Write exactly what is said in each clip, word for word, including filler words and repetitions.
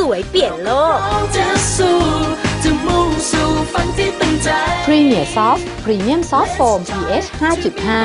วยเปลี่ยนโลก Premier Soft Premium Soft Foam พี เอช ห้าจุดห้า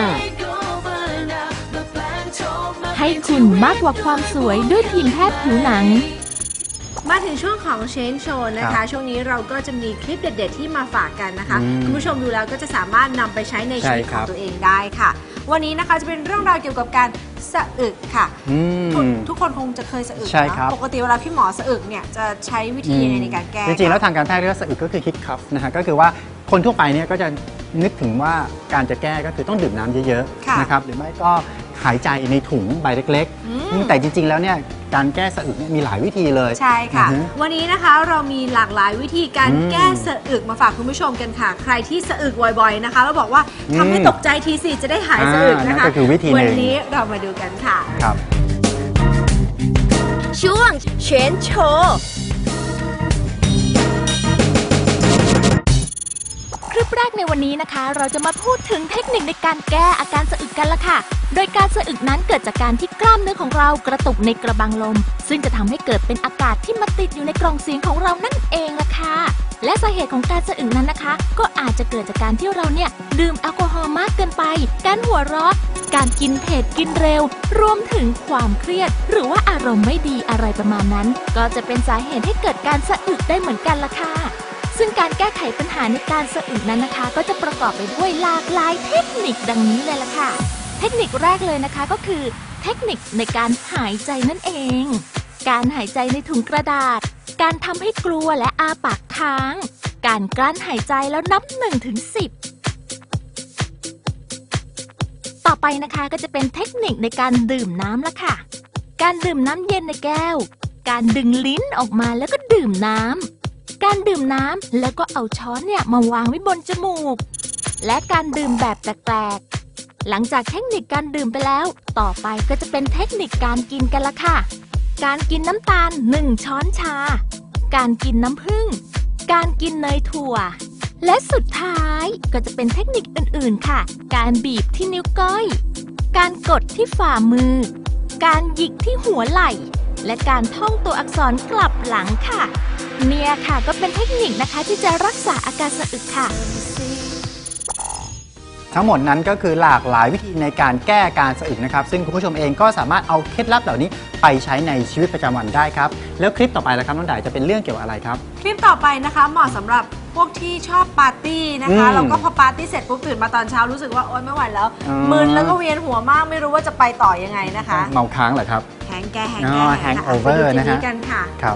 ให้คุณมากกว่าความสวยด้วยทีมแพทย์ผิวหนังมาถึงช่วงของ Change Show นะคะช่วงนี้เราก็จะมีคลิปเด็ดๆที่มาฝากกันนะคะคุณผู้ชมดูแล้วก็จะสามารถนำไปใช้ในชีวิตของตัวเองได้ค่ะวันนี้นะคะจะเป็นเรื่องราวเกี่ยวกับการสะอึกค่ะทุกคนคงจะเคยสะอึกนะปกติเวลาพี่หมอสะอึกเนี่ยจะใช้วิธียังไงในการแก้จริงๆแล้วทางการแพทย์เรียกว่าสะอึกก็คือฮิตคัฟนะฮะก็คือว่าคนทั่วไปเนี่ยก็จะนึกถึงว่าการจะแก้ก็คือต้องดื่มน้ำเยอะๆนะครับหรือไม่ก็หายใจในถุงใบเล็กๆแต่จริงๆแล้วเนี่ยการแก้สะอึกมีหลายวิธีเลยใช่ค่ะวันนี้นะคะเรามีหลากหลายวิธีการแก้สะอึกมาฝากคุณผู้ชมกันค่ะใครที่สะอึกบ่อยๆนะคะแล้วบอกว่าทำให้ตกใจทีสิจะได้หายสะอึกนะคะวันนี้เรามาดูกันค่ะครับช่วงเชนโชว์คลิปแรกในวันนี้นะคะเราจะมาพูดถึงเทคนิคในการแก้อาการสะอึกกันละค่ะโดยการสะอึกนั้นเกิดจากการที่กล้ามเนื้อของเรากระตุกในกระบังลมซึ่งจะทำให้เกิดเป็นอากาศที่มาติดอยู่ในกล่องเสียงของเรานั่นเองล่ะค่ะและสาเหตุของการสะอึกนั้นนะคะก็อาจจะเกิดจากการที่เราเนี่ยดื่มแอลกอฮอล์มากเกินไปการหัวเราะการกินเผ็ดกินเร็วรวมถึงความเครียดหรือว่าอารมณ์ไม่ดีอะไรประมาณนั้นก็จะเป็นสาเหตุให้เกิดการสะอึกได้เหมือนกันล่ะค่ะซึ่งการแก้ไขปัญหาในการสะอึกนั้นนะคะก็จะประกอบไปด้วยหลากหลายเทคนิคดังนี้เลยล่ะค่ะเทคนิคแรกเลยนะคะก็คือเทคนิคในการหายใจนั่นเองการหายใจในถุงกระดาษการทำให้กลัวและอาปากค้างการกลั้นหายใจแล้วนับหนึ่งถึงสิบต่อไปนะคะก็จะเป็นเทคนิคในการดื่มน้ำละค่ะการดื่มน้ำเย็นในแก้วการดึงลิ้นออกมาแล้วก็ดื่มน้ำการดื่มน้ำแล้วก็เอาช้อนเนี่ยมาวางไว้บนจมูกและการดื่มแบบแปลกๆหลังจากเทคนิคการดื่มไปแล้วต่อไปก็จะเป็นเทคนิคการกินกันละค่ะการกินน้ำตาลหนึ่งช้อนชาการกินน้ำผึ้งการกินเนยถั่วและสุดท้ายก็จะเป็นเทคนิคอื่นๆค่ะการบีบที่นิ้วก้อยการกดที่ฝ่ามือการหยิกที่หัวไหล่และการท่องตัวอักษรกลับหลังค่ะเนี่ยค่ะก็เป็นเทคนิคนะคะที่จะรักษาอาการสะอึกค่ะทั้งหมดนั้นก็คือหลากหลายวิธีในการแก้การสะอึกนะครับซึ่งคุณผู้ชมเองก็สามารถเอาเคล็ดลับเหล่านี้ไปใช้ในชีวิตประจำวันได้ครับแล้วคลิปต่อไปล่ะครับน้องดายจะเป็นเรื่องเกี่ยวกับอะไรครับคลิปต่อไปนะคะเหมาะสำหรับพวกที่ชอบปาร์ตี้นะคะแล้วก็พอปาร์ตี้เสร็จปุ๊บตื่นมาตอนเช้ารู้สึกว่าโอ๊ยไม่ไหวแล้วมึนแล้วก็เวียนหัวมากไม่รู้ว่าจะไปต่อยังไงนะคะเมาค้างเหรอครับแฮงแก้แฮงแก้แฮงโอเวอร์นะฮะกันค่ะครับ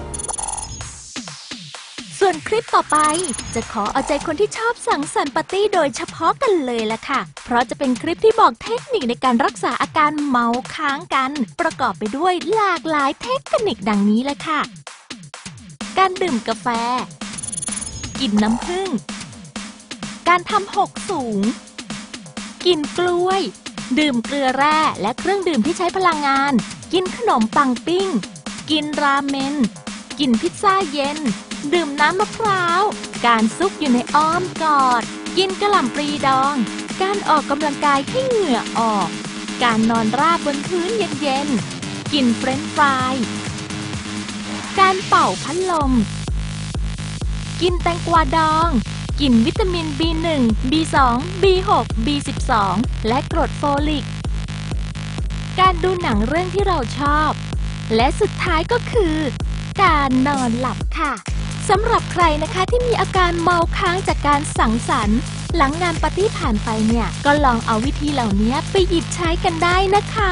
ส่วนคลิปต่อไปจะขอเอาใจคนที่ชอบสังสรรค์ปาร์ตี้โดยเฉพาะกันเลยล่ะค่ะเพราะจะเป็นคลิปที่บอกเทคนิคในการรักษาอาการเมาค้างกันประกอบไปด้วยหลากหลายเทคนิคดังนี้เลยค่ะการดื่มกาแฟกินน้ำผึ้งการทำหกสูงกินกล้วยดื่มเกลือแร่และเครื่องดื่มที่ใช้พลังงานกินขนมปังปิ้งกินราเมนกินพิซซ่าเย็นดื่มน้ำมะพร้าวการซุกอยู่ในอ้อมกอดกินกะหล่ำปลีดองการออกกำลังกายให้เหงื่อออกการนอนราบบนพื้นเย็นๆกินเฟรนช์ฟรายการเป่าพัดลมกินแตงกวาดองกินวิตามิน บี หนึ่ง บี สอง บี หก บี สิบสอง และกรดโฟลิกการดูหนังเรื่องที่เราชอบและสุดท้ายก็คือการนอนหลับค่ะสำหรับใครนะคะที่มีอาการเมาค้างจากการสังสรรค์หลังงานปาร์ตี้ผ่านไปเนี่ยก็ลองเอาวิธีเหล่านี้ไปหยิบใช้กันได้นะคะ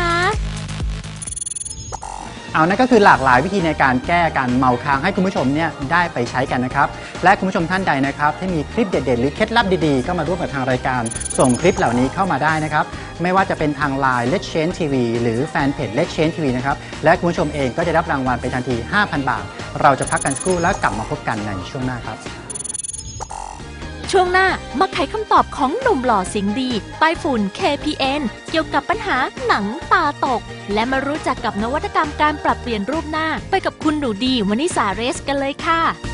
เอานั่นก็คือหลากหลายวิธีในการแก้การเมาค้างให้คุณผู้ชมเนี่ยได้ไปใช้กันนะครับและคุณผู้ชมท่านใดนะครับที่มีคลิปเด็ดๆหรือเคล็ดลับดีๆก็มาร่วมกับทางรายการส่งคลิปเหล่านี้เข้ามาได้นะครับไม่ว่าจะเป็นทาง ไลน์ Let's Change ที วี หรือแฟนเพจ Let's Change ที วี นะครับและคุณผู้ชมเองก็จะรับรางวัลไปทันที ห้าพัน บาทเราจะพักกันสักครู่แล้วกลับมาพบกันในช่วงหน้าครับช่วงหน้ามาไขคำตอบของหนุ่มหล่อเสียงดีไต้ฝุ่น เค พี เอ็น เกี่ยวกับปัญหาหนังตาตกและมารู้จักกับนวัตกรรมการปรับเปลี่ยนรูปหน้าไปกับคุณหนูดีวนิสาเรสกันเลยค่ะ